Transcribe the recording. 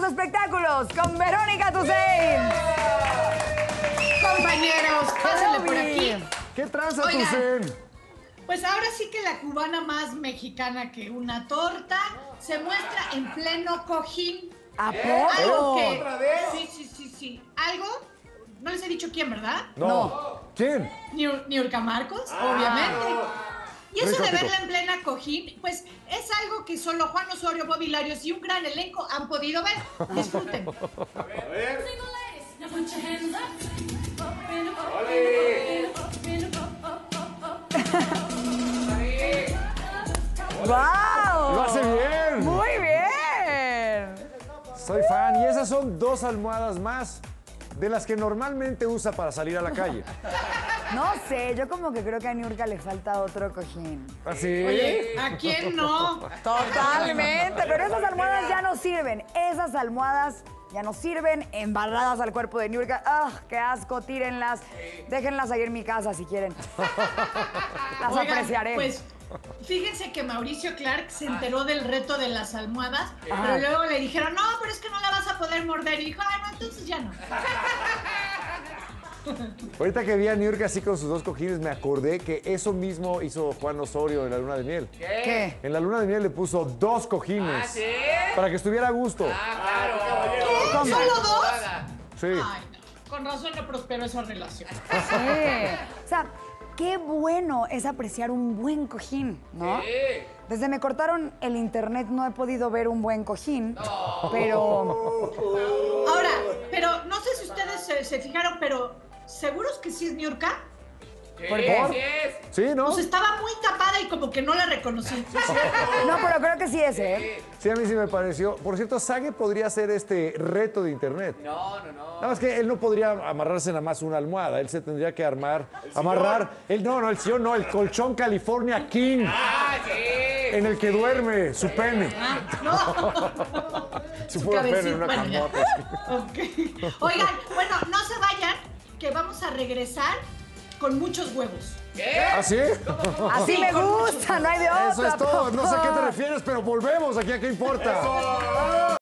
Espectáculos con Verónica Tusein. Compañeros, pásenle por aquí. ¿Qué tranza, Oigan, Tusein? Pues ahora sí que la cubana más mexicana que una torta se muestra en pleno cojín. ¿A Algo poco? que... Sí. Algo... No les he dicho quién, ¿verdad? No. ¿Quién? Niurka Marcos, obviamente. Y eso de Rico, verla en plena cojín, pues es algo que solo Juan Osorio, Bobby Larios y un gran elenco han podido ver. Disfruten. ¡Wow! ¡Lo hace bien! ¡Muy bien! Soy fan. Y esas son 2 almohadas más de las que normalmente usa para salir a la calle. No sé, yo como que creo que a Niurka le falta otro cojín. ¿Así? Oye, ¿a quién no? Totalmente, pero esas almohadas ya no sirven. Esas almohadas ya no sirven, embarradas al cuerpo de Niurka. ¡Ah, qué asco! Tírenlas. Déjenlas ahí en mi casa si quieren. Las Oigan, apreciaré. Pues, fíjense que Mauricio Clark se enteró del reto de las almohadas, pero luego le dijeron, no, pero es que no la vas a poder morder. Y dijo, no, entonces ya no. Ahorita que vi a Niurka así con sus 2 cojines, me acordé que eso mismo hizo Juan Osorio en la luna de miel. ¿Qué? En la luna de miel le puso 2 cojines. ¿Ah, sí? Para que estuviera a gusto. Claro. ¿Qué? ¿Solo 2? Sí. Ay, no. Con razón no prosperó esa relación. Sí. O sea, qué bueno es apreciar un buen cojín, ¿no? Sí. Desde me cortaron el internet no he podido ver un buen cojín, pero... Ahora, pero no sé si ustedes se fijaron, pero ¿seguros que sí es Niurka? ¿Por qué? Sí es. Sí, ¿no? Pues estaba muy tapada y como que no la reconocí. No, pero creo que sí es, ¿eh? Sí, a mí sí me pareció. Por cierto, Sage podría hacer este reto de internet. No. Nada más que él no podría amarrarse nada más una almohada. Él se tendría que amarrar. El sillón no, el colchón California King. Ah, sí. En el que duerme su pene. Su puro pene en una camota. Ok. Oigan, bueno, no se vayan, que vamos a regresar con muchos huevos. ¿Qué? ¿Ah, sí? Así me gusta, no hay de otra. Eso es todo. No sé a qué te papá. refieres, pero volvemos aquí a qué importa.